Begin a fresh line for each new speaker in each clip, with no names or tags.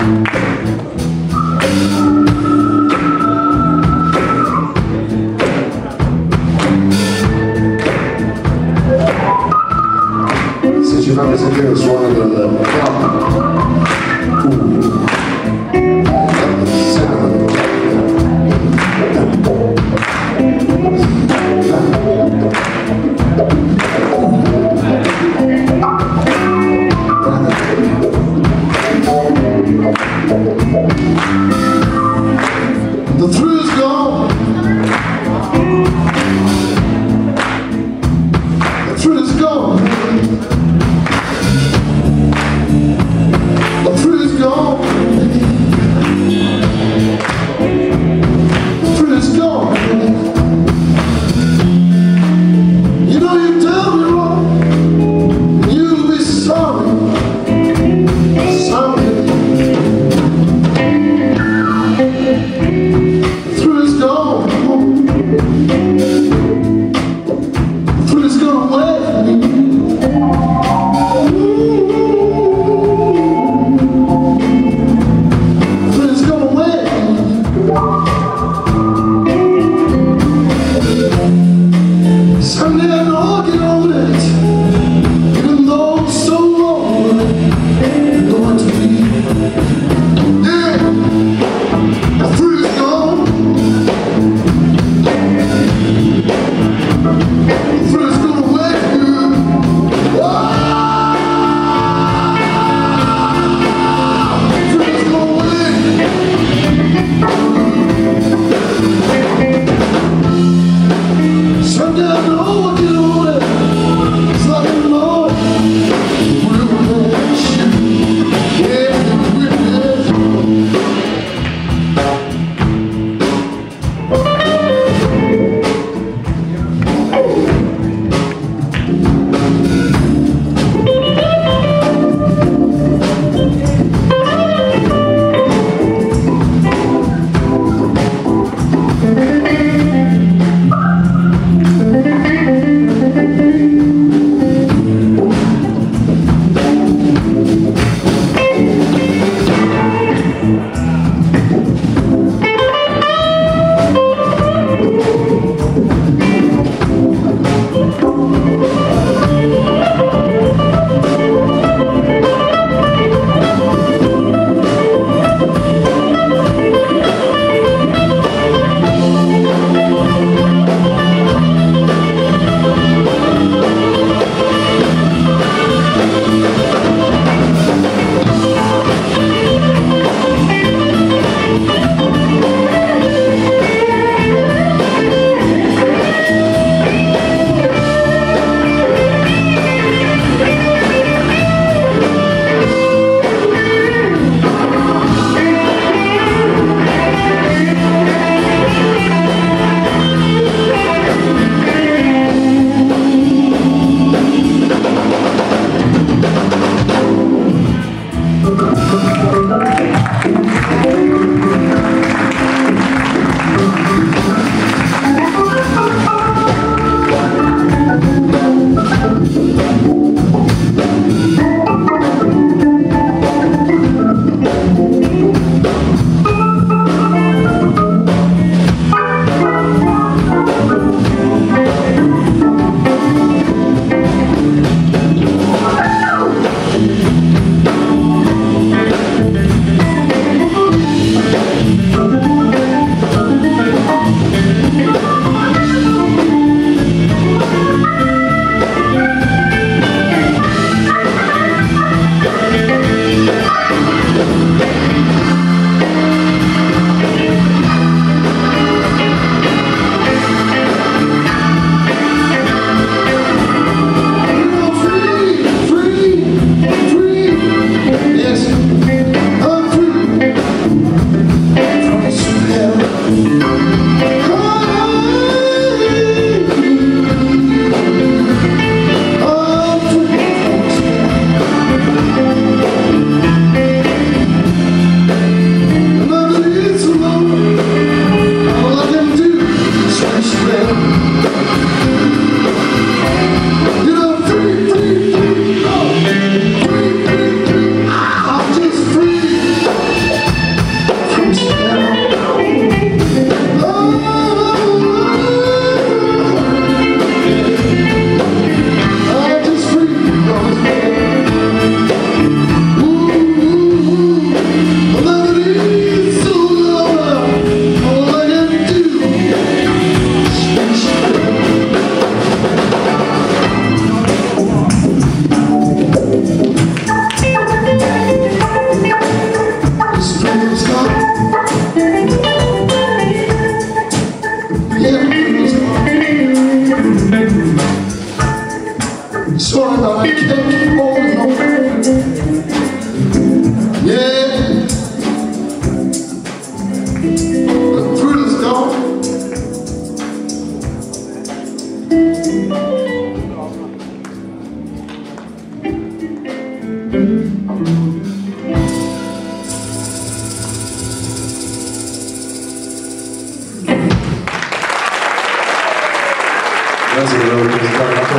Se ci fate sentire il suono del the thrill is gone. The thrill is gone. The thrill is gone. The thrill is gone. You know you done me wrong, and you'll be sorry someday. The thrill is gone. The thrill is gone away.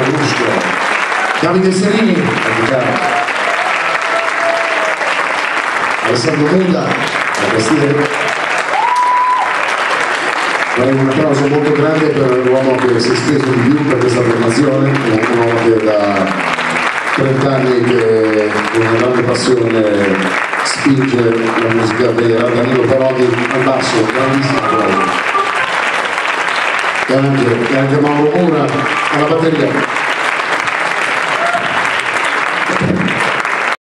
Brusco, Davide Serini alla chitarra, Alessandro Muda alla tastiera. Un applauso molto grande per l'uomo che si è speso di più per questa formazione, un uomo che da 30 anni che con una grande passione spinge la musica vera, Danilo-Parodi al basso, grandissimo applauso. E anche Mauro Mura alla batteria.